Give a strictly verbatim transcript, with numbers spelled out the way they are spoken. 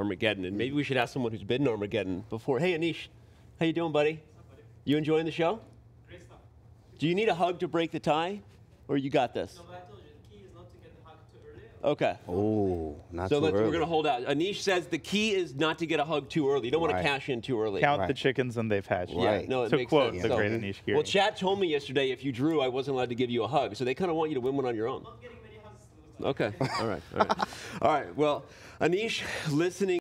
Armageddon, and maybe we should ask someone who's been in Armageddon before. Hey, Anish, how you doing, buddy? Buddy? You enjoying the show? Great stuff. Do you need a hug to break the tie, or you got this? No, but I told you, the key is not to get the hug too early. Okay. Oh, not so too let's, early. we're going to hold out. Anish says the key is not to get a hug too early. You don't want Right. to cash in too early. Count Right. the chickens and they've hatched. Yeah, Right. no, it To makes quote sense. the So- great Anish Giri. Well, chat told me yesterday if you drew, I wasn't allowed to give you a hug. So they kind of want you to win one on your own. Not getting many hugs. It looks like. Okay. All right. All right. All right. Well, Anish, listening.